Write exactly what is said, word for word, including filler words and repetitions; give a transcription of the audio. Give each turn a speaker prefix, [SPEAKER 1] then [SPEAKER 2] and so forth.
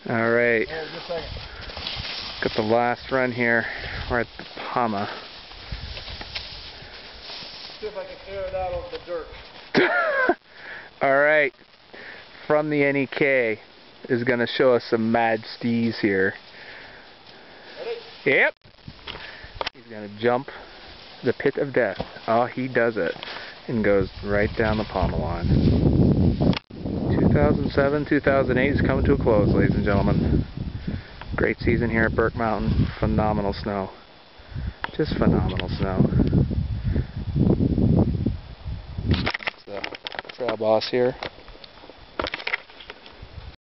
[SPEAKER 1] Alright.
[SPEAKER 2] Hold just a second.
[SPEAKER 1] Got the last run here. We're at the Palma.
[SPEAKER 2] See if I can air it out over the dirt.
[SPEAKER 1] Alright. From the N E K is going to show us some mad stees here.
[SPEAKER 2] Ready?
[SPEAKER 1] Yep. He's going to jump the pit of death. Oh, he does it. And goes right down the Palma line. two thousand seven, two thousand eight is coming to a close, ladies and gentlemen. Great season here at Burke Mountain. Phenomenal snow. Just phenomenal snow. It's the trail boss here.